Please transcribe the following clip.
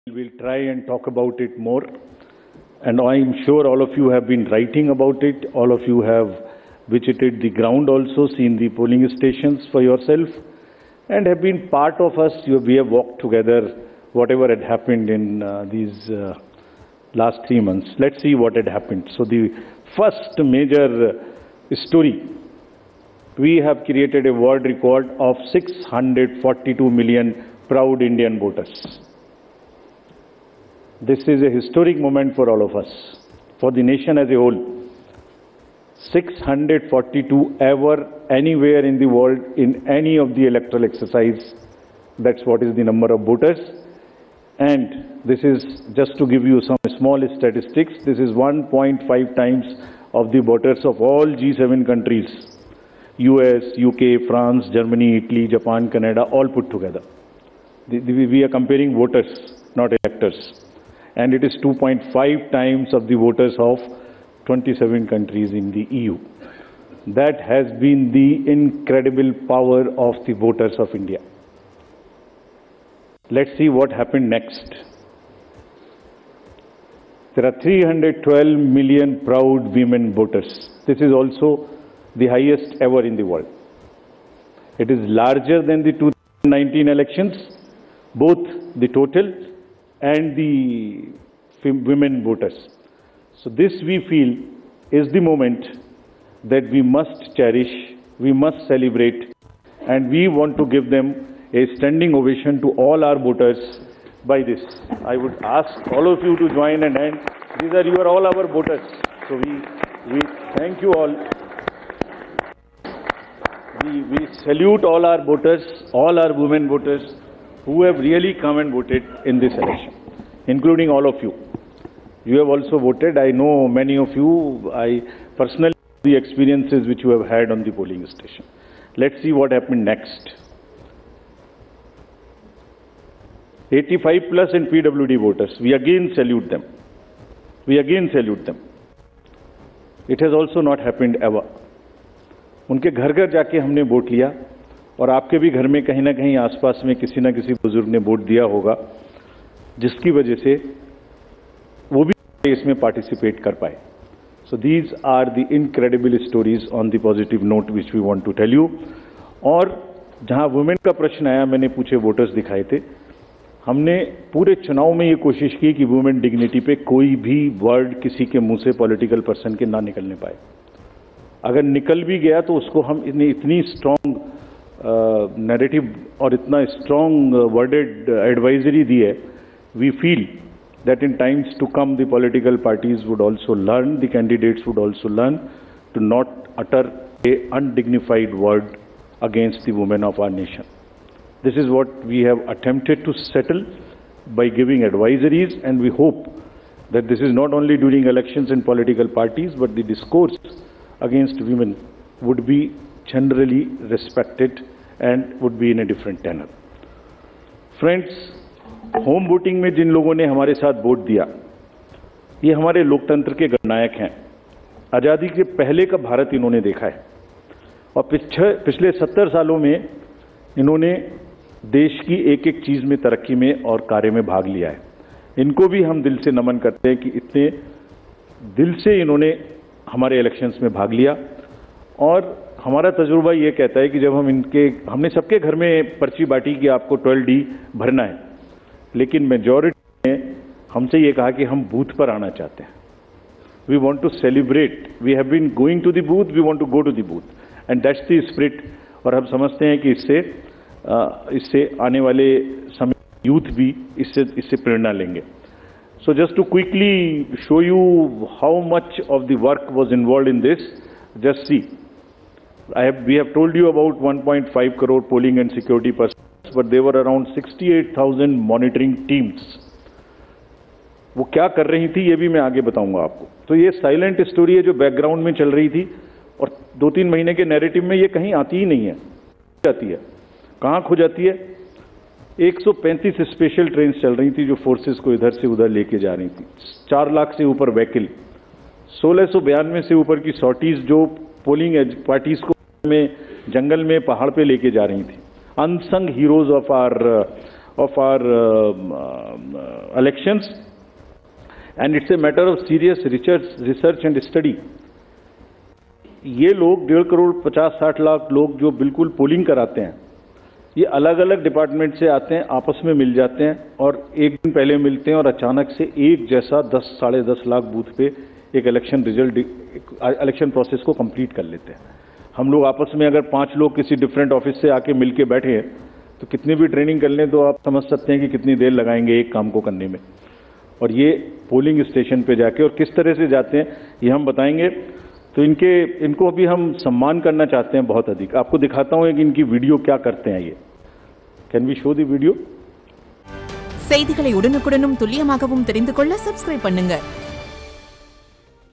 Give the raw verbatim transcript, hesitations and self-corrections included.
We'll try and talk about it more, and I'm sure all of you have been writing about it. All of you have visited the ground also, seen the polling stations for yourself, and have been part of us. You, we have walked together, whatever had happened in uh, these uh, last three months. Let's see what had happened. So the first major uh, story, we have created a world record of six hundred forty-two million proud Indian voters. This is a historic moment for all of us, for the nation as a whole. six hundred forty-two ever, anywhere in the world, in any of the electoral exercise. That's what is the number of voters. And this is, just to give you some small statistics, this is one point five times of the voters of all G seven countries. U S, U K, France, Germany, Italy, Japan, Canada, all put together. The, the, we are comparing voters, not electors. And it is two point five times of the voters of twenty-seven countries in the E U. That has been the incredible power of the voters of India. Let's see what happened next. There are three hundred twelve million proud women voters. This is also the highest ever in the world. It is larger than the two thousand nineteen elections, both the total and the women voters. So this, we feel, is the moment that we must cherish, we must celebrate, and we want to give them a standing ovation to all our voters by this. I would ask all of you to join and hand. These are, you are all our voters. So we, we thank you all. We, we salute all our voters, all our women voters, who have really come and voted in this election, including all of you. You have also voted. I know many of you. I personally know the experiences which you have had on the polling station. Let's see what happened next. eighty-five plus and P W D voters. We again salute them. We again salute them. It has also not happened ever. उनके घर घर जाके हमने vote लिया, और आपके भी घर में कहीं ना कहीं आसपास में किसी ना किसी बुजुर्ग ने वोट दिया होगा, जिसकी वजह से वो भी इसमें पार्टिसिपेट कर पाए. So these are the incredible stories on the positive note which we want to tell you. और जहां वुमेन का प्रश्न आया, मैंने पूछे वोटर्स दिखाए थे. हमने पूरे चुनाव में ये कोशिश की कि वुमेन डिग्निटी पे कोई भी वर्ड किसी के मुंह से पॉलिटिकल पर्सन के ना निकलने पाए. अगर निकल भी गया तो उसको हम इतनी इतनी स्ट्रॉन्ग नैरेटिव uh, और इतना स्ट्रॉन्ग वर्डेड एडवाइजरी दी है. We feel that in times to come the political parties would also learn, the candidates would also learn to not utter a undignified word against the women of our nation. This is what we have attempted to settle by giving advisories, and we hope that this is not only during elections and political parties, but the discourse against women would be generally respected and would be in a different tenor. Friends, home voting में जिन लोगों ने हमारे साथ vote दिया, ये हमारे लोकतंत्र के गणनायक हैं. आज़ादी के पहले का भारत इन्होंने देखा है, और पिछले सत्तर सालों में इन्होंने देश की एक एक चीज में, तरक्की में और कार्य में भाग लिया है. इनको भी हम दिल से नमन करते हैं कि इतने दिल से इन्होंने हमारे इलेक्शंस में भाग लिया. और हमारा तजुर्बा ये कहता है कि जब हम इनके, हमने सबके घर में पर्ची बांटी कि आपको ट्वेल्व डी भरना है, लेकिन मेजॉरिटी ने हमसे ये कहा कि हम बूथ पर आना चाहते हैं. We want to celebrate. We have been going to the booth, we want to go to the booth, and that's the spirit. और हम समझते हैं कि इससे इससे आने वाले समय यूथ भी इससे इससे प्रेरणा लेंगे. So just to quickly show you how much of the work was involved in this, just see. I have, we have told you about one point five crore polling and security personnel, but there were around sixty-eight thousand monitoring teams. वो क्या कर रही थी ये भी मैं आगे बताऊंगा आपको. तो ये साइलेंट स्टोरी है जो बैकग्राउंड में चल रही थी, और दो तीन महीने के नैरेटिव में ये कहीं आती ही नहीं है. जाती है कहाँ खो जाती है. एक सौ पैंतीस स्पेशल ट्रेन चल रही थी जो फोर्सेस को इधर से उधर लेके जा रही थी. चार लाख से ऊपर व्हीकल, सोलह सौ बयानवे से ऊपर की सॉटीज जो पोलिंग पार्टीज को में, जंगल में, पहाड़ पे लेके जा रही थी. Unsung heroes of our of our uh, uh, elections, and it's a matter of serious research, research and study. ये लोग डेढ़ करोड़ पचास साठ लाख लोग जो बिल्कुल पोलिंग कराते हैं, ये अलग अलग डिपार्टमेंट से आते हैं, आपस में मिल जाते हैं और एक दिन पहले मिलते हैं और अचानक से एक जैसा दस साढ़े दस लाख बूथ पे एक इलेक्शन रिजल्ट, इलेक्शन प्रोसेस को कंप्लीट कर लेते हैं। हम लोग आपस में अगर पांच लोग किसी डिफरेंट ऑफिस से आके मिलके बैठे हैं तो कितनी भी ट्रेनिंग कर लें तो आप समझ सकते हैं कि कितनी देर लगाएंगे एक काम को करने में। और ये पोलिंग स्टेशन पे जाके और किस तरह से जाते हैं ये हम बताएंगे। तो इनके इनको भी हम सम्मान करना चाहते हैं बहुत अधिक। आपको दिखाता हूं कि इनकी वीडियो क्या करते हैं। ये can we show the video? செய்திகளை உடனுக்குடனும் துல்லியமாகவும் தெரிந்து கொள்ள சப்ஸ்கிரைப் பண்ணுங்க।